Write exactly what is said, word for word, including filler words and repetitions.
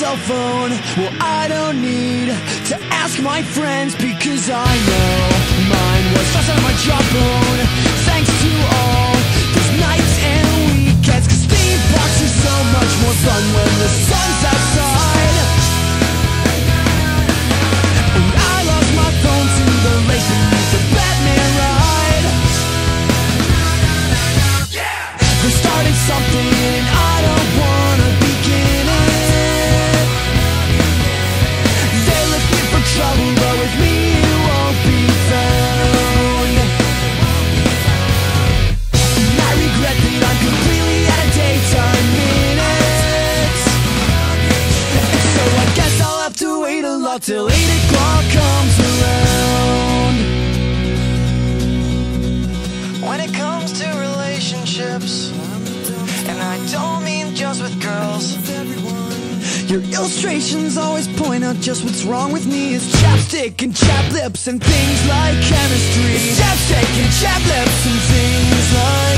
cell phone. Well, I don't need to ask my friends, because I know mine was just on my jawbone. Thanks to all those nights and weekends, 'cause theme parks are so much more fun when the sun's outside. And I lost my phone to the lake beneath the Batman ride. They started something and I don't wanna begin it. They looking for trouble, but with me it won't be found. And I regret that I'm completely out of daytime minutes. And so I guess I'll have to wait a lot till eight o'clock comes around. When it comes to relationships, and I don't mean just with girls, your illustrations always point out just what's wrong with me. Is chapstick and chap lips and things like chemistry. Chapstick and chap lips and things like